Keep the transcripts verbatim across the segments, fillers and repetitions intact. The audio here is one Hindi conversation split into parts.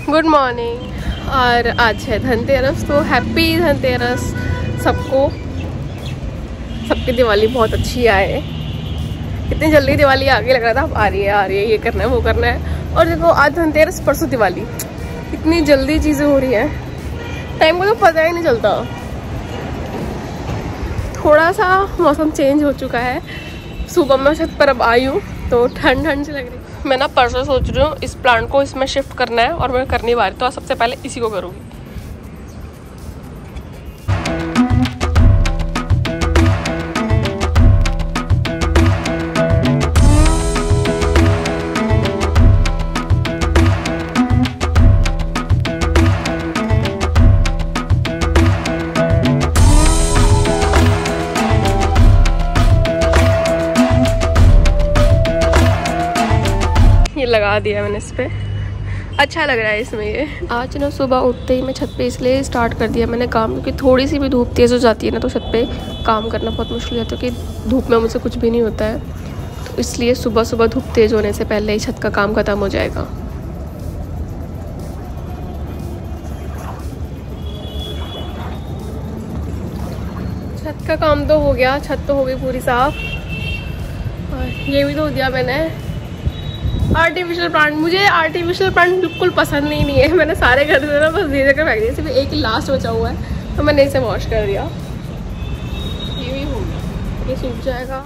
Good morning. और आज है धनतेरस, तो हैप्पी धनतेरस सबको। सबकी दिवाली बहुत अच्छी आए। कितनी जल्दी दिवाली आगे लग रहा था, अब आ रही है आ रही है, ये करना है वो करना है। और देखो आज धनतेरस, परसों दिवाली, कितनी जल्दी चीज़ें हो रही हैं, टाइम को तो पता ही नहीं चलता। थोड़ा सा मौसम चेंज हो चुका है। सुबह मैं छत पर अब आई हूँ तो ठंड ठंड सी लग रही है। मैं ना परसों सोच रही हूँ इस प्लांट को इसमें शिफ्ट करना है और मैं करने वाली, तो सबसे पहले इसी को करूँगी। लगा दिया मैंने इस पे, अच्छा लग रहा है इसमें ये। आज ना सुबह उठते ही मैं छत पे इसलिए स्टार्ट कर दिया मैंने काम, क्योंकि थोड़ी सी भी धूप तेज़ हो जाती है ना तो छत पे काम करना बहुत मुश्किल होता है, क्योंकि धूप में मुझसे कुछ भी नहीं होता है। तो इसलिए सुबह सुबह धूप तेज़ होने से पहले ही छत का काम ख़त्म हो जाएगा। छत का काम तो हो गया, छत तो हो गई पूरी साफ। और ये भी धो दिया मैंने। आर्टिफिशियल प्लांट, मुझे आर्टिफिशियल प्लांट बिल्कुल पसंद नहीं, नहीं है। मैंने सारे घर से ना बस धीरे धीरे फेंक दिए, सिर्फ एक ही लास्ट बचा हुआ है तो मैंने इसे वॉश कर दिया। ये भी हो गया, ये सूख जाएगा।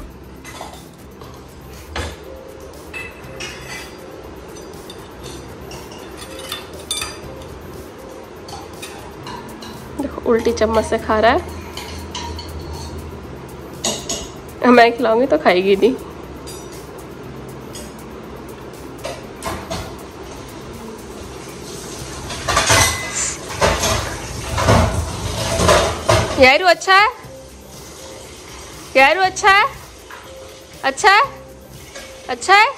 देखो उल्टी चम्मच से खा रहा है, मैं खिलाऊंगी तो खाएगी नहीं। यारू अच्छा है, यारू अच्छा है, अच्छा है, अच्छा है।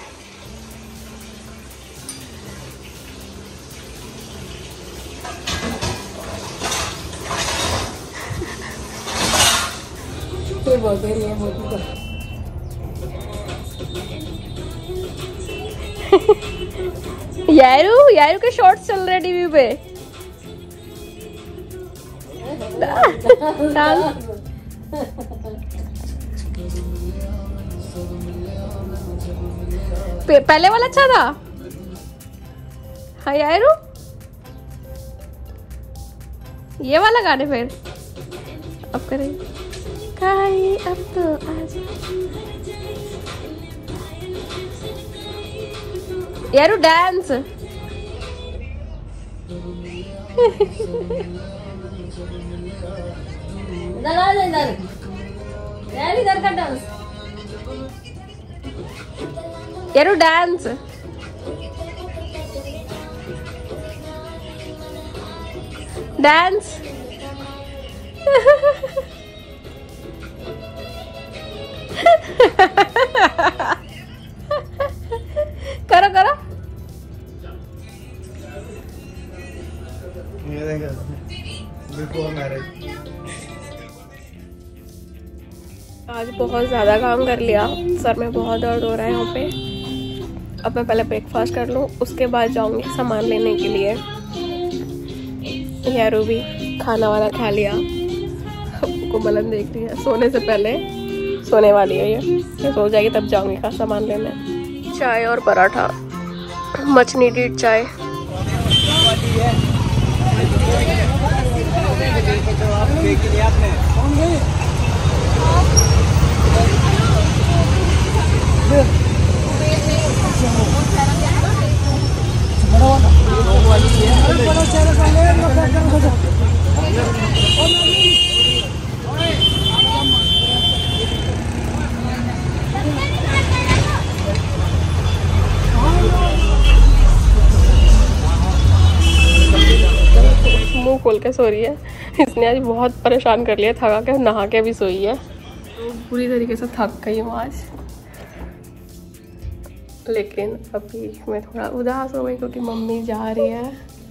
यारू यारू के शॉर्ट्स चल रहे टीवी पे। पहले वाला अच्छा था। हाँ यारू, ये वाला गाने फिर अब करें। काई अब तो आजा यारू डांस। इधर का डांस यारू, डांस। डांस करो करो। आज बहुत ज़्यादा काम कर लिया, सर में बहुत दर्द हो रहा है यहाँ पे। अब मैं पहले ब्रेकफास्ट कर लूँ, उसके बाद जाऊँगी सामान लेने के लिए। यारू भी खाना वाला खा लिया, को मलन देख रही है। सोने से पहले सोने वाली है ये, ये सो जाएगी तब जाऊँगी का सामान लेने। चाय और पराठा, मच नीडेड चाय। मुंह खोल के सो रही है। इसने आज बहुत परेशान कर लिया, थका के नहा के भी सोई है। तो पूरी तरीके से थक गई हूँ आज, लेकिन अभी मैं थोड़ा उदास हो गई क्योंकि मम्मी जा रही है।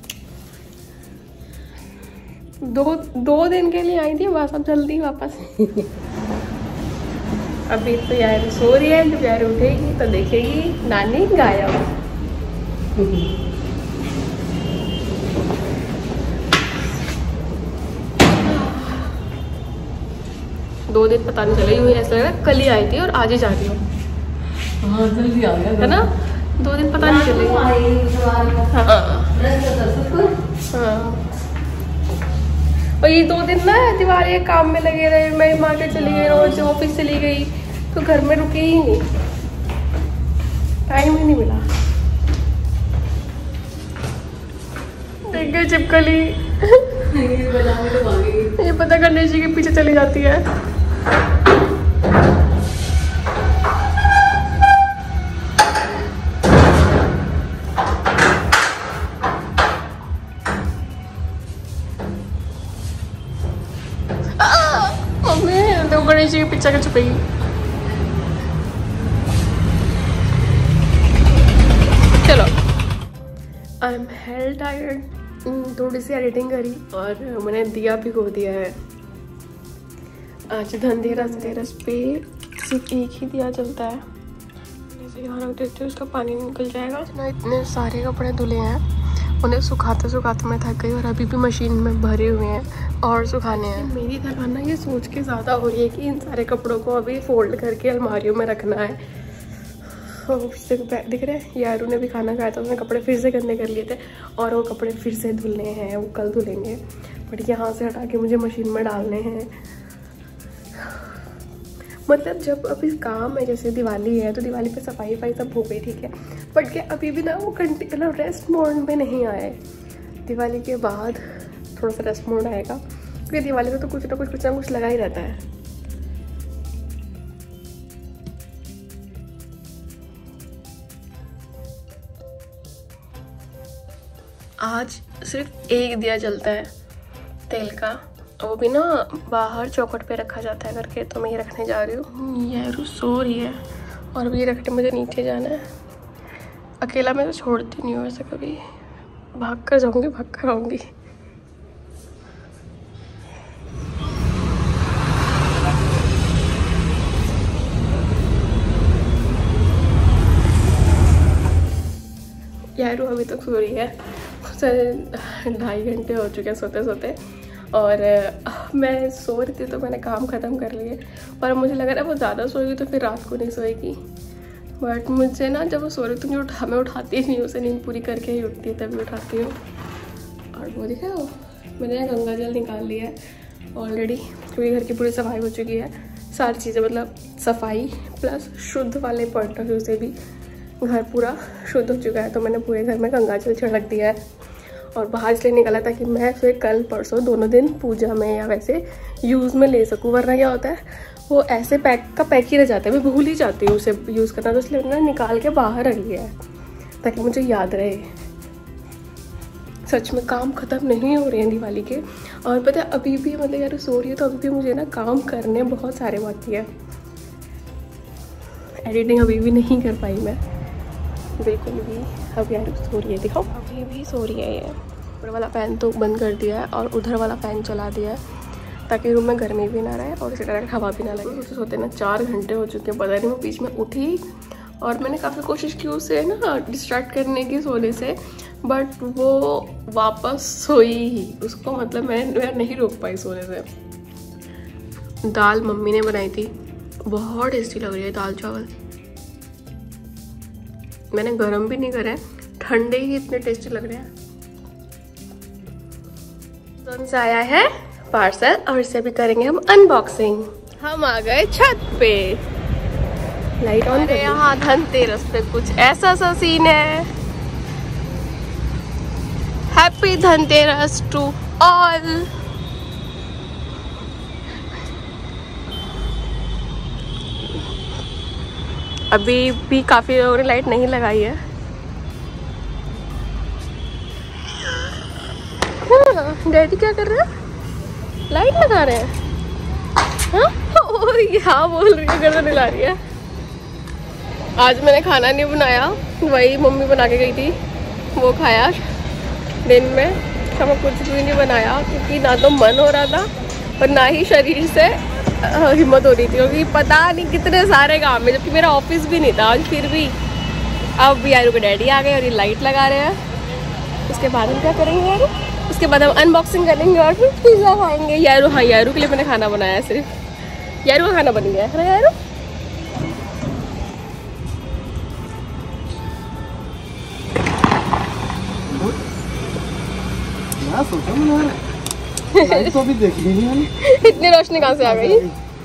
दो दो दिन के लिए आई थी बस, अब जल्दी वापस। अभी तो यार सो रही है, जब यार उठेगी तो देखेगी नानी गायब। दो दिन पता नहीं चले, यूँ ऐसा लग रहा है कल ही आई थी और आज ही जा रही हूँ। हाँ जल्दी आ गया है ना, दो दिन पता नहीं चले। हाँ हाँ, और ये दो दिन ना दिवाली के काम में लगे रहे, मैं मार्केट चली गई, रोज ऑफिस चली गई, तो घर में रुके ही नहीं, टाइम ही नहीं मिला। देख गए चिपकली ये पता गणेश जी के पीछे चली जाती है। मम्मी तो गणेश जी के पीछे के छुपेगी। चलो, आई एम हेल टायर्ड। थोड़ी सी एडिटिंग करी और मैंने दिया भिगो दिया है। आज धनतेरस धनतेरस पे सिर्फ एक ही दिया जलता है। जैसे यहाँ रख देते उसका पानी निकल जाएगा ना। इतने सारे कपड़े धुले हैं, उन्हें सुखाते सुखाते मैं थक गई और अभी भी मशीन में भरे हुए हैं और सुखाने हैं। मेरी थकान ना ये सोच के ज़्यादा हो रही है कि इन सारे कपड़ों को अभी फोल्ड करके अलमारियों में रखना है। दिख रहे हैं, यारू ने भी खाना खाया था, उसने कपड़े फिर से गंदे कर लिए थे और वो कपड़े फिर से धुलने हैं, वो कल धुलेंगे। बट यहाँ से हटा के मुझे मशीन में डालने हैं। मतलब जब अभी काम है, जैसे दिवाली है तो दिवाली पे सफाई वफाई सब हो गई, ठीक है, बट क्या अभी भी ना वो कंटिन्यू रेस्ट मोड में नहीं आए। दिवाली के बाद थोड़ा सा रेस्ट मोड आएगा, क्योंकि दिवाली में तो कुछ ना कुछ कुछ ना कुछ लगा ही रहता है। आज सिर्फ एक दिया जलता है तेल का, वो भी ना बाहर चौखट पे रखा जाता है करके, तो मैं ये रखने जा रही हूँ। यारू सो रही है और अभी ये रख के मुझे नीचे जाना है। अकेला मैं तो छोड़ती नहीं हूँ वैसे कभी, भाग कर जाऊँगी भाग कर आऊँगी। यारू अभी तक सो रही है, ढाई घंटे हो चुके हैं सोते सोते, और मैं सो रही थी तो मैंने काम ख़त्म कर लिए, पर मुझे लगा ना वो ज़्यादा सोएगी तो फिर रात को नहीं सोएगी। बट मुझे ना जब वो सो रही तो मुझे उठा मैं उठाती नहीं, उसे नींद पूरी करके ही उठती है तभी उठाती हूँ। और वो दिखा हो मैंने यहाँ गंगा जल निकाल लिया है ऑलरेडी, क्योंकि घर की पूरी सफाई हो चुकी है। सारी चीज़ें मतलब सफाई प्लस शुद्ध वाले पॉइंट ऑफ व्यू से भी घर पूरा शुद्ध हो चुका है, तो मैंने पूरे घर में गंगा जल छिड़क दिया है। और बाहर इसलिए निकला था कि मैं फिर कल परसों दोनों दिन पूजा में या वैसे यूज़ में ले सकूँ, वरना क्या होता है वो ऐसे पैक का पैक ही रह जाता है, मैं भूल ही जाती हूँ उसे यूज़ करना, तो इसलिए मैंने निकाल के बाहर रख लिया है ताकि मुझे याद रहे। सच में काम ख़त्म नहीं हो रहे हैं दिवाली के, और पता है अभी भी मतलब यार सो रही है तो अभी भी मुझे ना काम करने बहुत सारे बाकी है। एडिटिंग अभी भी नहीं कर पाई मैं बिल्कुल भी। अब यार सो रही है, दिखाओ अभी भी सो रही है। ये ऊपर वाला फैन तो बंद कर दिया है और उधर वाला फैन चला दिया है ताकि रूम में गर्मी भी ना रहे और इसी तरह हवा भी ना लगे। उसे सोते ना चार घंटे हो चुके हैं, पता नहीं मैं बीच में उठी और मैंने काफ़ी कोशिश की उसे ना डिस्ट्रैक्ट करने की सोने से, बट वो वापस सोई ही। उसको मतलब मैं मैं नहीं रोक पाई सोने से। दाल मम्मी ने बनाई थी, बहुत टेस्टी लग रही है दाल चावल। मैंने गरम भी नहीं करे, ठंडे ही इतने टेस्टी लग रहे हैं। से आया है पार्सल और इसे भी करेंगे हम अनबॉक्सिंग। हम आ गए छत पे, लाइट ऑन। अरे यहाँ धनतेरस पे कुछ ऐसा सा सीन है। Happy Dhanteras to all. अभी भी काफी लोगों ने लाइट नहीं लगाई है। डैडी क्या कर रहे हैं? लाइट लगा रहे हैं। हाँ यहाँ बोल रही है, गर्दन हिला रही है। आज मैंने खाना नहीं बनाया, वही मम्मी बना के गई थी वो खाया दिन में। मैं कुछ भी नहीं बनाया क्योंकि ना तो मन हो रहा था और ना ही शरीर से हिम्मत हो रही थी, क्योंकि पता नहीं कितने सारे काम है, जबकि मेरा ऑफिस भी नहीं था आज। फिर भी अब यारू के डैडी आ गए और ये लाइट लगा रहे हैं। उसके बाद हम क्या करेंगे यारू? उसके बाद हम अनबॉक्सिंग करेंगे और फिर पिज़्ज़ा खाएंगे। यारू हाँ यारू के लिए मैंने खाना बनाया है सिर्फ, यारू का खाना बन गया है ना यारू। मैं सोचा मैं लाइट तो अभी देखी नहीं मैंने। इतनी रोशनी कहाँ से आ गई?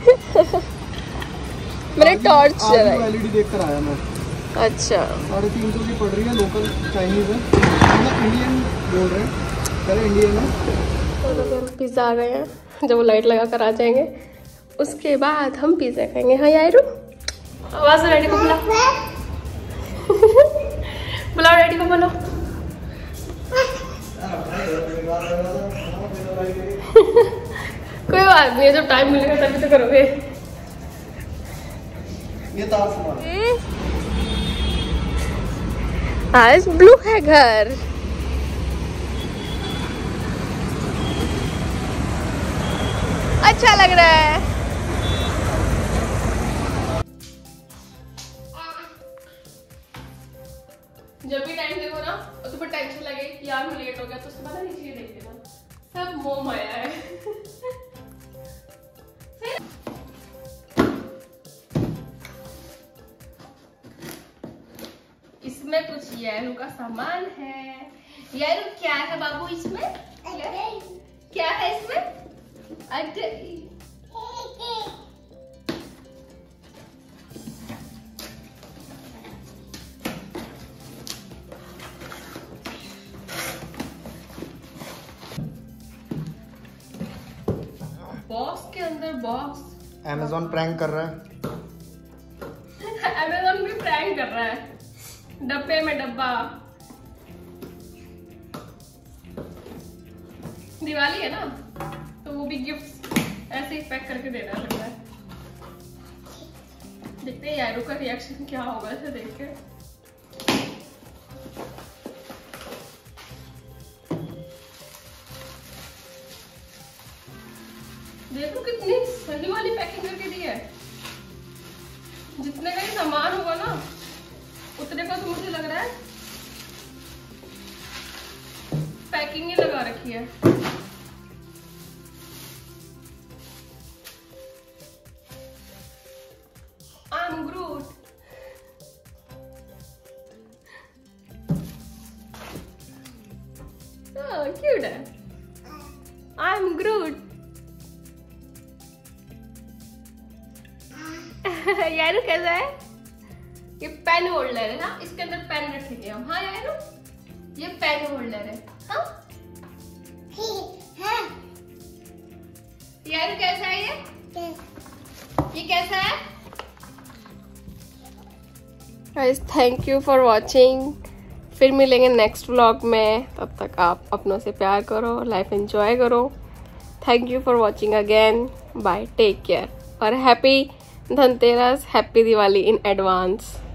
मैंने टॉर्च जलाई। एलईडी देख कर आया मैं। अच्छा, साढ़े तीन सौ की पड़ रही है, लोकल चाइनीज है, मतलब इंडियन बोल रहे हैं, पहले इंडियन है। पिज़्ज़ा आ गए हैं, जब वो लाइट लगा कर आ जाएंगे उसके बाद हम पिज़्ज़ा खाएंगे। हाँ यारू, आवाज़ रेडी को बुला बुलाओ रेडी को, बोलो। कोई बात नहीं है, जब टाइम मिलेगा तभी तो करोगे। ये तार सामान आज ब्लू है घर। अच्छा लग रहा है। जब भी टाइम देखो ना और तुम्हें टेंशन लगे कि यार मैं लेट हो गया, तो उसके बाद नीचे देख लेना, सब मोह माया है। इसमें कुछ यारू का सामान है। यारू क्या है बाबू इसमें? क्या है इसमें? बॉक्स के अंदर बॉक्स। Amazon प्रैंक कर रहा है। Amazon भी प्रैंक कर रहा है, डब्बे में डब्बा। दिवाली है ना, तो वो भी गिफ्ट ऐसे ही पैक करके देना लग रहा है। देखते हैं यारू का रिएक्शन क्या होगा इसे देख के। देखो कितनी सही वाली पैकिंग करके दी है। जितने का ही सामान होगा ना उतने का तो मुझे लग रहा है पैकिंग ही लगा रखी है। I am grout. क्यूट है। आई एम ग्रूट। यारू कैसा है? ये पेन होल्डर है ना, इसके अंदर पेन रखेंगे हम। हाँ यारू, ये पेन होल्डर है। हाँ यारू कैसा है ये? ये कैसा है? Guys thank you for watching. फिर मिलेंगे नेक्स्ट व्लॉग में, तब तक आप अपनों से प्यार करो, लाइफ एंजॉय करो। Thank you for watching again. Bye, take care और happy Dhanteras, happy Diwali in advance.